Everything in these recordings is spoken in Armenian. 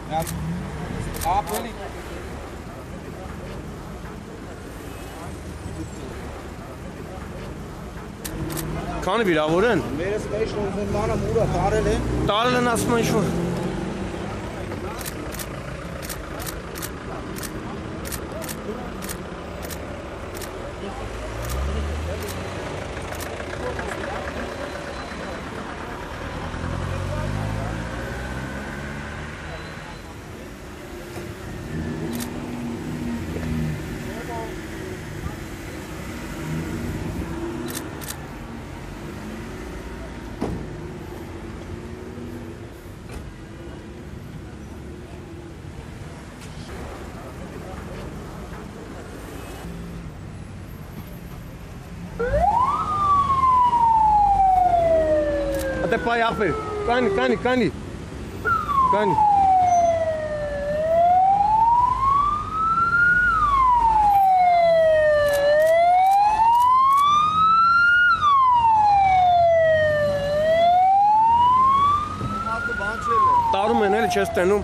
Ja. Really? Kanı bir daha vurun. Mere special uzunluğuna mura tarele. Tarla nasıl mı şu? Até pai afer. Cani. Taru menele cestenum.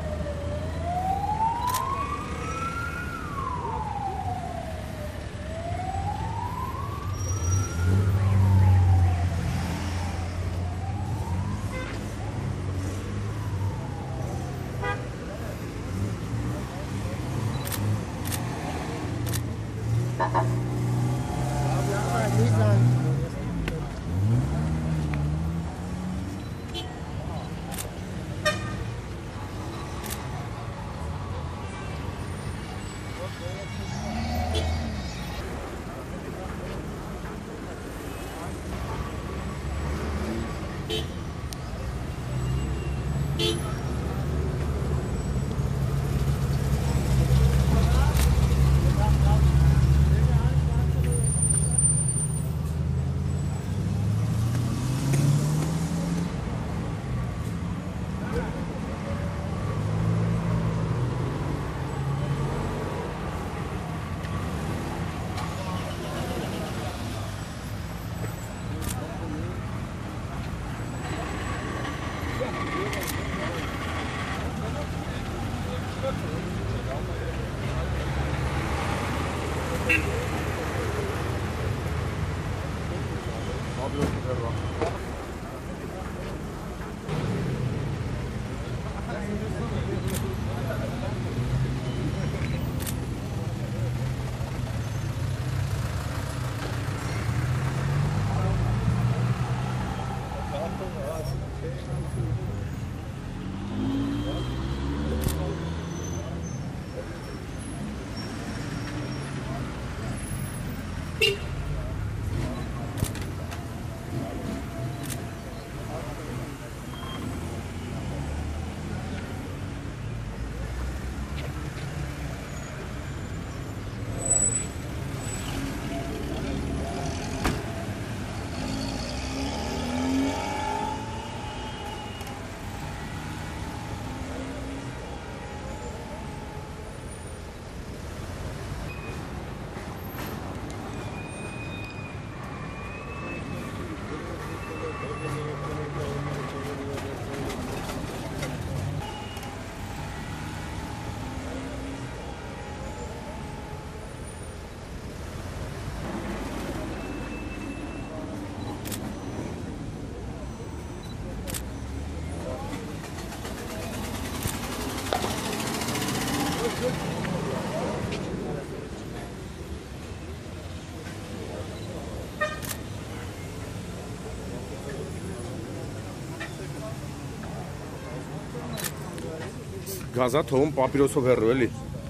Gaza tohum papirosov herru eli.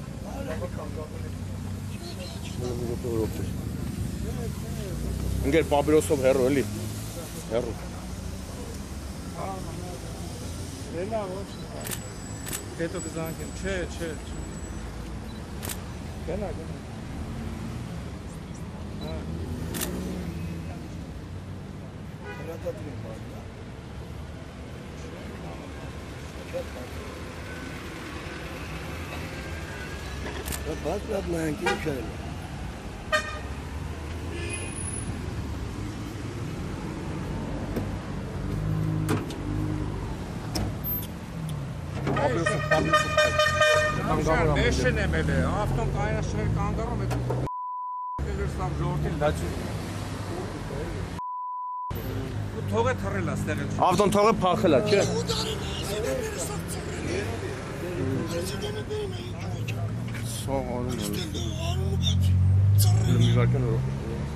Engel papirosov herru eli. Herru. Eto bizanken. Če. Gena. Bak lan kim şöyle. Մեշն եմ էլ է, ավտոն կայնաշներ կանգարում է սավ ժողորդին թող է թռել աստեղ էլ Ավտոն թողը փախել է, չէ։ Սաղ արում է։ Մի վարկան օրո։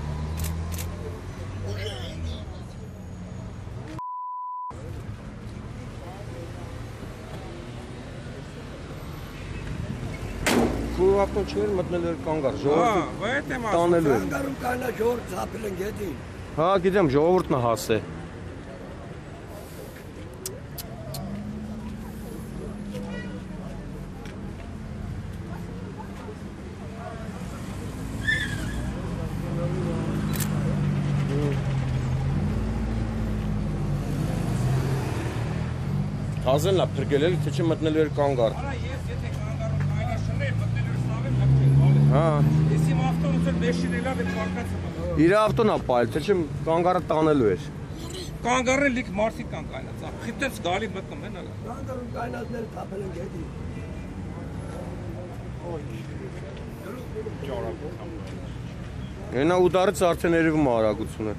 Քու ավտոն չէր մտնել էր կանգար, ժողովուրդը տանելու էր։ Կանգարում կանա ժողովուրդ ծապել են գետին։ Հա, գիտեմ, ժողովուրդն է հասե։ Հազելն է փրկել էլի, թե չի մտնելու էր կանգար։ Արա ես եթե կանգարում կայնաշներ մտնելու էր սավ եմ լքել Հա։ Ես իմ ավտոն ուծել մեշին էլավ է պարկած եմ Իր ավտոն է պայել, թե չի կանգարը տանելու էր։ Կանգարեն լիք մարսիկ կան կայնած խիտենց գալի մտնում են ալա Կանգարում կանացները ծապել են գետին։ Ենա ուդարից արդեն երևում է արագությունը։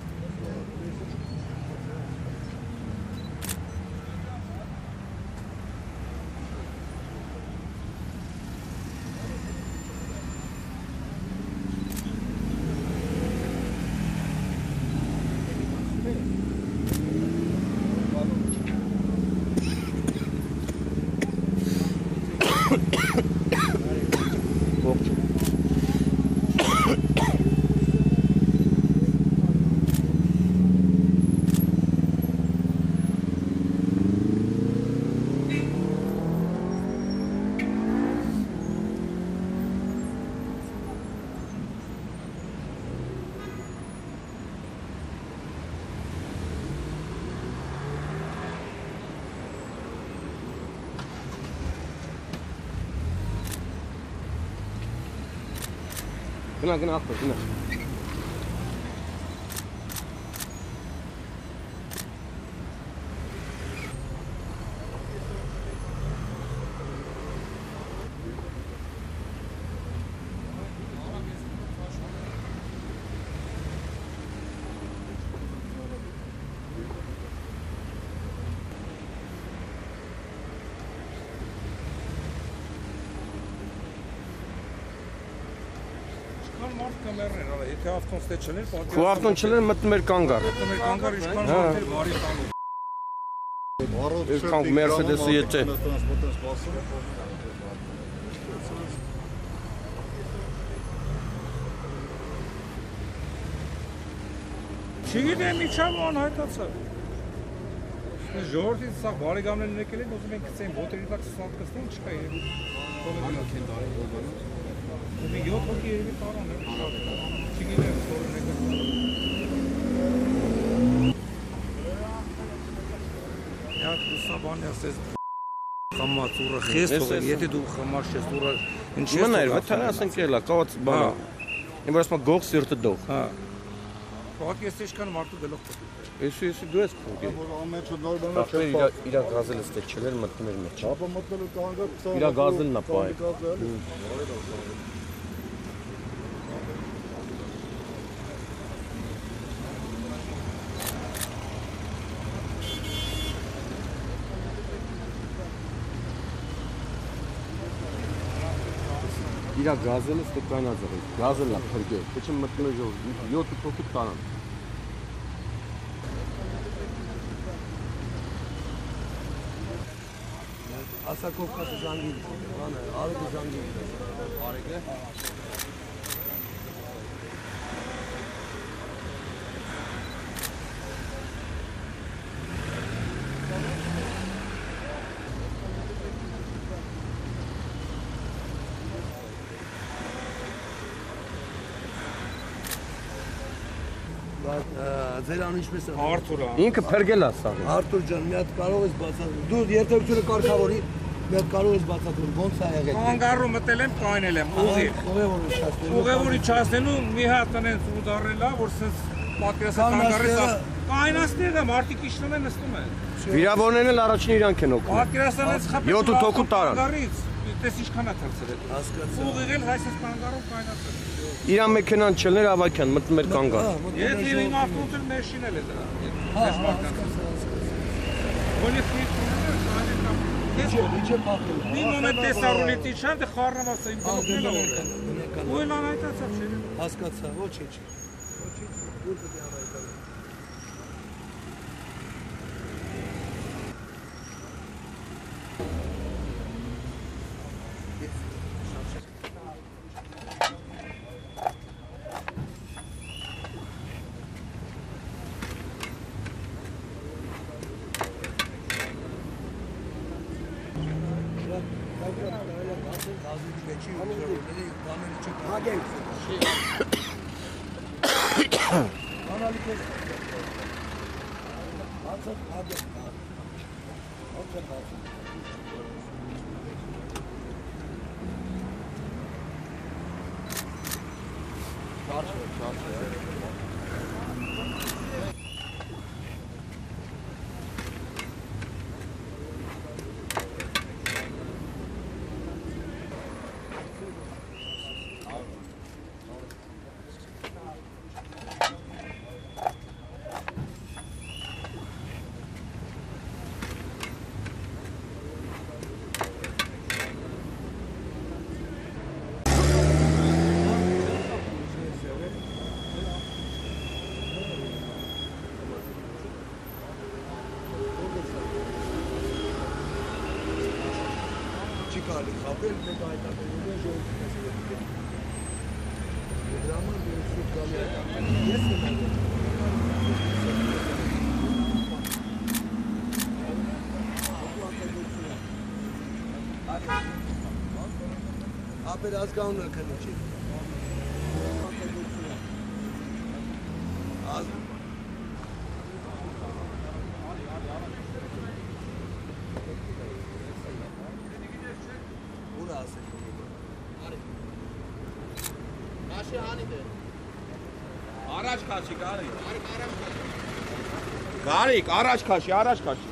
Գնա ախպեր, գնա։ Մարդ կամերներ, ալա, եթե ավտոն ստե չներ, Քու ավտոն չլեր մտնում էր կանգար։ մտնում էր կանգար իշքան մարդ էր բարի տանում Այսքան Mercedes-ը եթե Չգիտեմ իջավ ու անհայտացավ Ժողորդին սաղ բարեգամներն եկել են, ուզում են կծեն, բոտերի տակ սուսանտ կստեն, չկա երևի Թողը գնակ են դարի Մի 7 հոգի երևի տարան է, չգիտեմ, սորն եկել Յակ լուսաբանի ասես խամած ուրը խես թողել, եթե դու խամած ես ուրը Մներ, վթարը ասենք էլա, կաված բանա Եմ որ ասմա գող սիրտը դող Պահակ ես էշկան մարդու դելով պտուկ Եսի դու ես փուգի Ախպեր իրա գազել ստեղ չլեր մտնում էր մեջ Իրա գազելն է պայ Իրա գազելը ստեղ կայնած աղել, գազելն է փրգել, թե չեմ մտնում է ժող, 7 փոքիտ տարան Ասակովկասը զանգի, արեգը զանգի Արեգը? Ձեր անունը ինչպես է։ Արթուր Ինքը փրկել է սա։ Արթուր ջան, մի հատ կարող ես բացատրել։ Դու երթևեկությունը կարգավորի, մի հատ կարող ես բացատրել, ո՞նց է եղել։ Կանգարում մտել եմ, կայնել եմ, ուղիղ։ Ուղևորը իջացնելու։ Ուղևորի չասնելու մի հատ տնեն ծուտ առելա, որ սենց պատկերասը կանգարեց Կայնացնի դա մարդիկ իջնում են նստում են։ Վիրավորներն էլ առաջին իրանք են օգնում։ Պատկերացնես խփել 7 հոգու տարան։ Տես ինչքան է թռցրել։ Հասկացա։ Ուղղել հայսես կանգարով կայնացել։ Իրան մեքենան չելներ Ավակյան մտնում էր կանգար։ Եթե իմ ավտոմոբիլը մեր շինել է դրա։ հասկացա։ Ոնի ֆիտ Իջե փախել։ մի մոմենտ տեսարուլիտի չան դե խառնամասը իմ բողոքել է օրը։ Ու էլ անայտացավ չէ։ Հասկացա, ոչինչ։ Ուր պետք է անայտալ։ Չիկալի խապել մեկ այդապերում են ժողովուրդը։ Դրաման դուրս գալի է։ Ես ապեր ազգանունը քննի։ Առաջ քաշի, Գարիկ, առաջ քաշի, առաջ քաշի։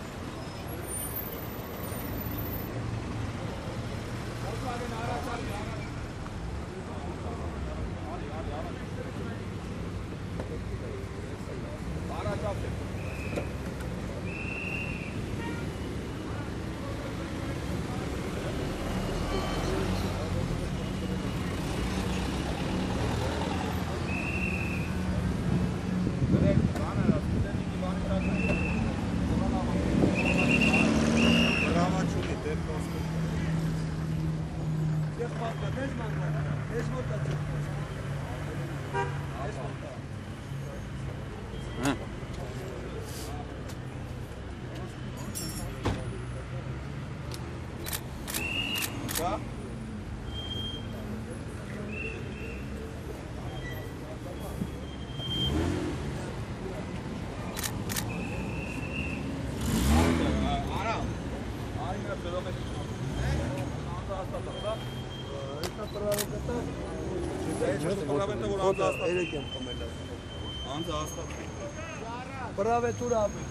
Երեք եմ խմել անձը հաստատ պրավետուր ապետ